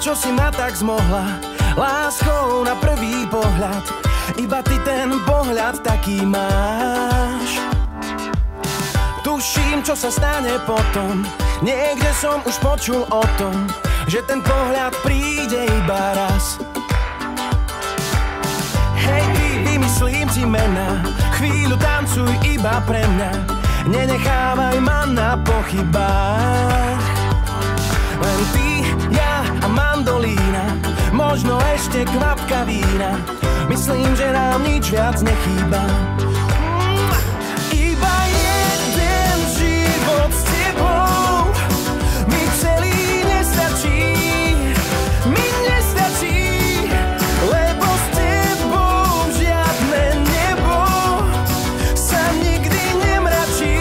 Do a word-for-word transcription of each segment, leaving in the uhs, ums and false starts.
čo si ma tak zmohla, láskou na prvý pohľad. Iba ty ten pohľad taký máš. Tuším, čo sa stane potom. Niekde som už počul o tom, že ten pohľad príde iba raz. Hej ty, vymyslím ti mená, chvíľu tancuj iba pre mňa. Nenechávaj ma na pochybách. Len ty, ja a mandolína, možno ešte kvapka vína. Myslím, že nám nič viac nechýba. Iba jeden život s tebou mi celý nestačí, mi nestačí, lebo s tebou žiadne nebo sa nikdy nemračí.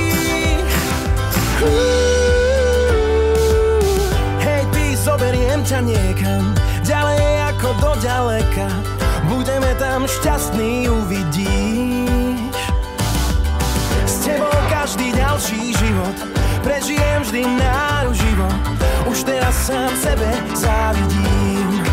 Hej ty, zoberiem ťa niekam, ďalej ako do ďaleka. Budeme tam šťastní, uvidíš. S tebou každý ďalší život prežijem vždy náruživo. Už teraz sám sebe závidím.